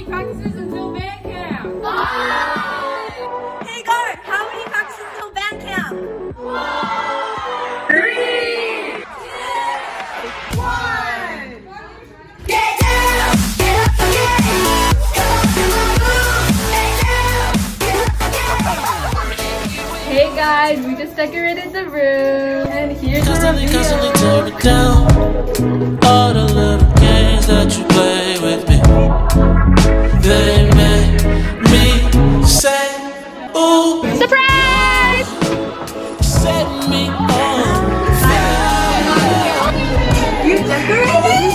many practices until band camp? Hey guard, how many practices until band camp? 3, 2, 1. Get down, get up again. Hey guys, we just decorated the room and here's the Constantly reveal. tear it down. All the little games that you play with me, they make me say, ooh, Surprise! set me on fire. You decorated?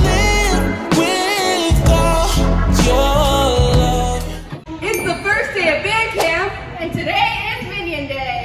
Without your love. It's the first day of band camp and today is Minion Day.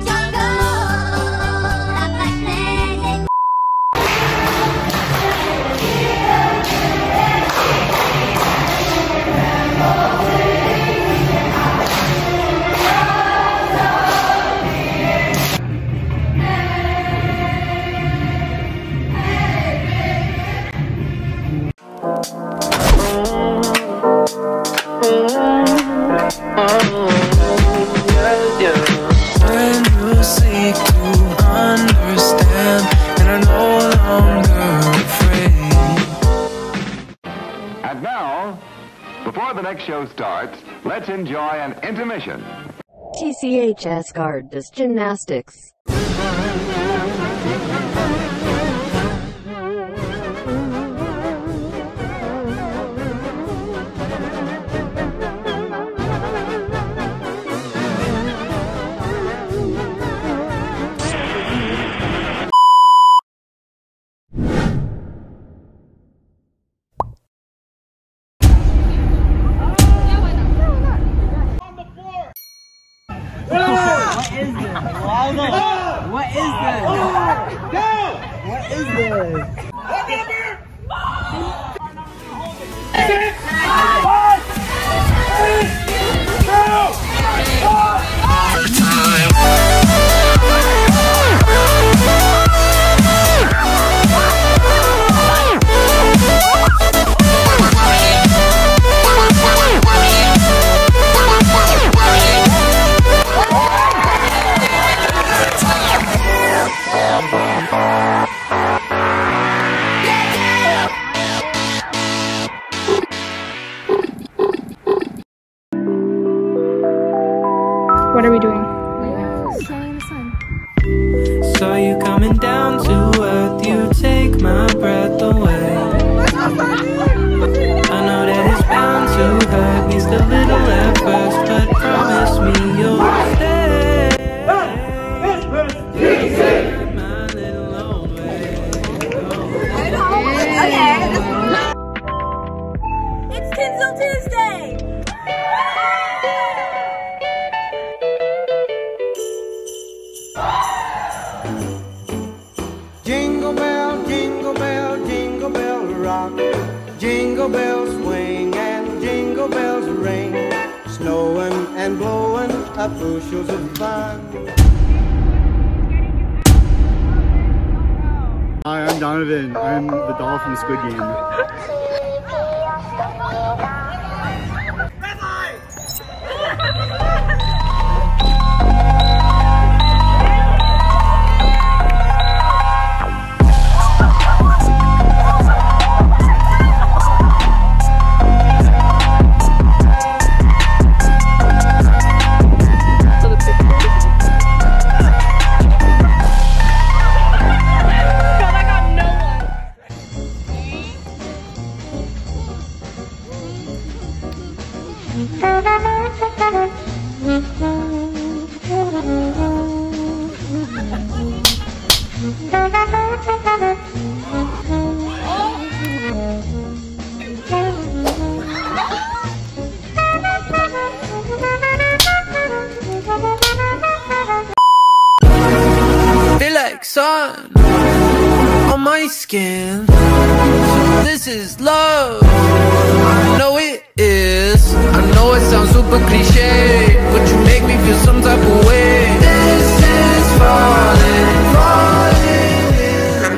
When you seek to understand, and I'm no longer afraid. And now, before the next show starts, let's enjoy an intermission. TCHS guard does gymnastics. What are we doing? Saw you coming down to earth, you take my breath away. I know that it's bound to hurt, needs a little at first, but promise me you'll stay. My little old way. Okay. It's Tinsel Tuesday. Jingle bell, jingle bell rock. Jingle bells swing and jingle bells ring. Snowing and blowing up bushels of fun. Hi, I'm Donovan. I'm the doll from Squid Game. Feel like sun on my skin. This is love. I know it is. I know it sounds super cliche, but you make me feel some type of way. This is falling,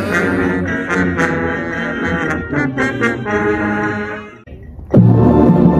falling in love.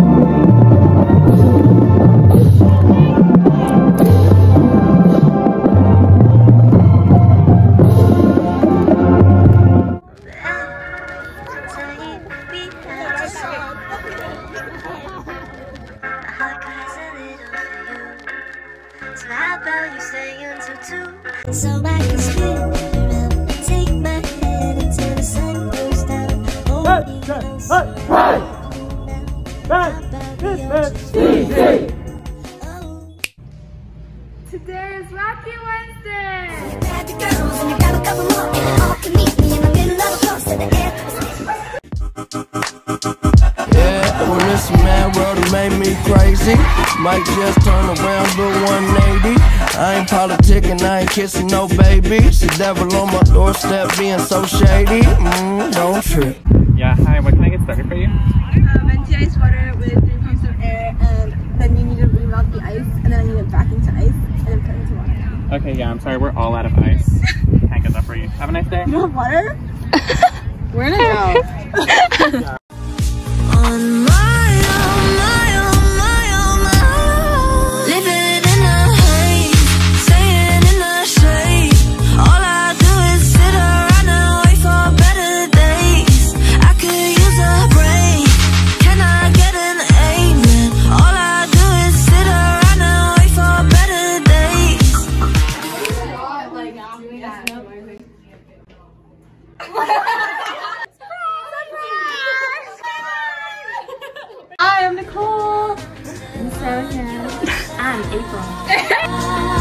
So how about you stay until 2? So I can spin around, take my hand until the sun goes down. Hold me close. Today is Wacky Wednesday! Grab your girls and you grab a couple more and all can meet me in the middle of a close to the air. Yeah, well, this mad world has made me crazy. Might just turn around, do 180. I ain't politicking, I ain't kissing no babies. The devil on my doorstep being so shady. Don't trip. Yeah, hi, what can I get started for you? Venti ice water with 3 pumps of air, and then you need to remelt the ice, and then I need it back into ice, and then put it into water. Okay, yeah, I'm sorry, we're all out of ice. Can't get that for you. Have a nice day. You want water? We're gonna go. On my own, living in a haze, staying in the shade. All I do is sit around and wait for better days. I could use a break. Can I get an amen? All I do is sit around and wait for better days. I am Nicole. I'm Sarah. I'm April.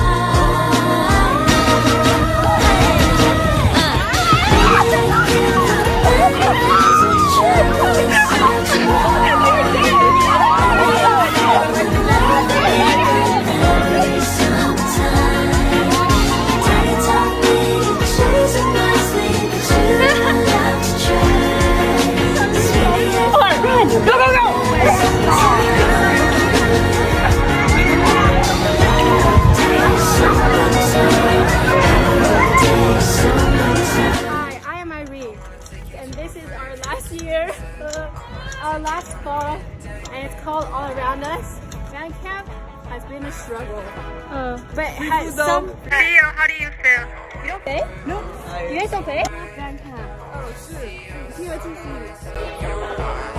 Our last fall, and it's called All Around Us. Band camp has been a struggle, but it has some. Theo, how do you feel? You don't pay? No. You guys don't pay? Band camp. Oh shoot.